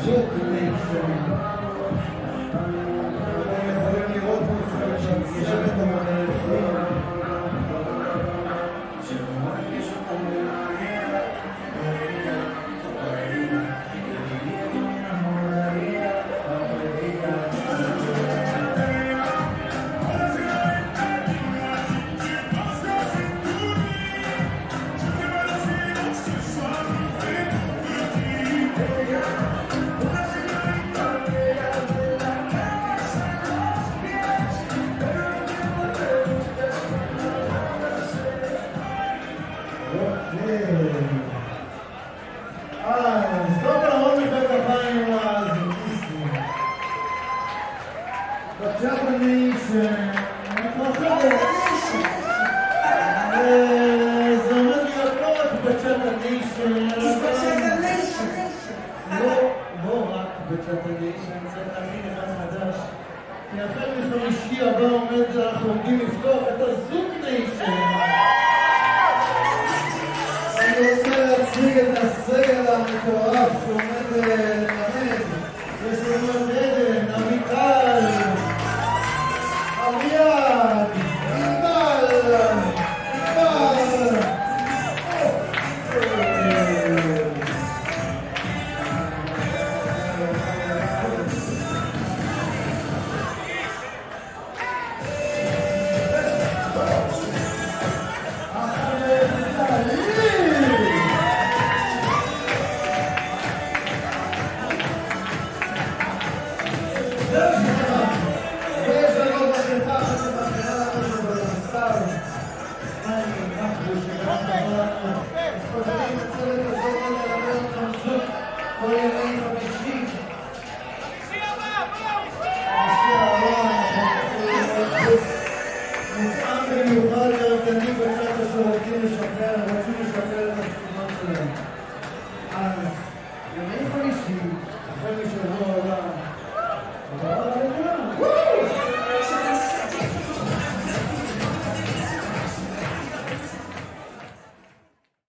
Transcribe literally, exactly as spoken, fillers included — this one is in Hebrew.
זוק ניישן. אתם יכולים לראות פה שם סרט המונפים. Bachata Nation, זה עומד להיות לא רק Bachata Nation, Bachata Nation. לא רק Bachata Nation, צריך להכין אחד חדש. כי החל מחמישי הבא עומד, אנחנו עומדים לפתוח את הזוק ניישן. אני רוצה להציג את הסגל המטורף שעומד